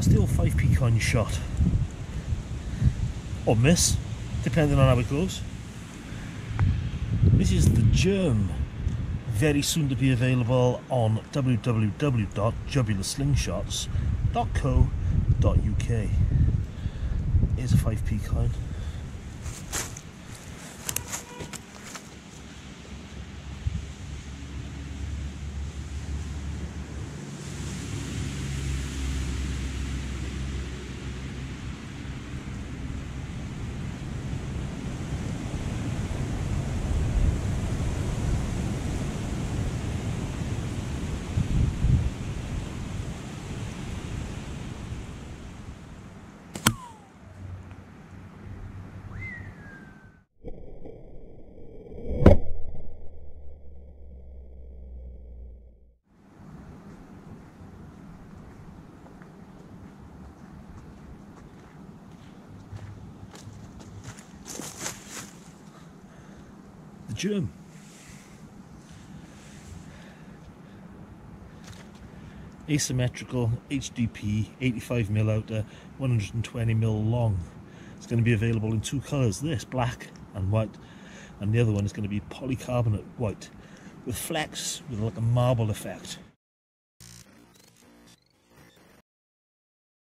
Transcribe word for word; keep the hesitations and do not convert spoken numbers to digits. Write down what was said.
That's the old five p coin shot. Or miss, depending on how it goes. This is the Germ, very soon to be available on w w w dot jubular slingshots dot co dot u k. Here's a five p coin. The Germ. Asymmetrical H D P, eighty-five mil outer, one hundred twenty mil long. It's going to be available in two colours, this black and white, and the other one is going to be polycarbonate white with flecks with like a marble effect.